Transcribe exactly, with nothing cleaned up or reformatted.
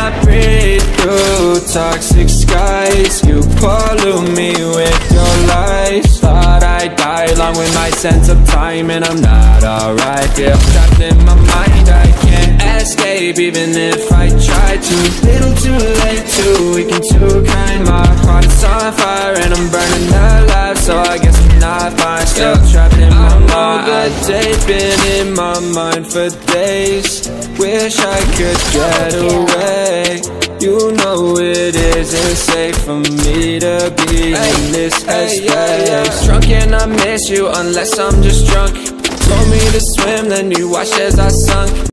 cannot breathe through toxic skies. You pollute me with your lies. Thought I'd die along with my sense of time, and I'm not alright. Feel trapped in my mind, I can't escape even if I try to. Little too late, too weak and too kind. My heart is on fire and I'm burning alive, so I guess I'm not fine. Still trapped in my mind. All the day been in my mind for days. Wish I could get away. You know it isn't safe for me to be in this headspace. Drunk and I miss you unless I'm just drunk. Told me to swim, then you watched as I sunk.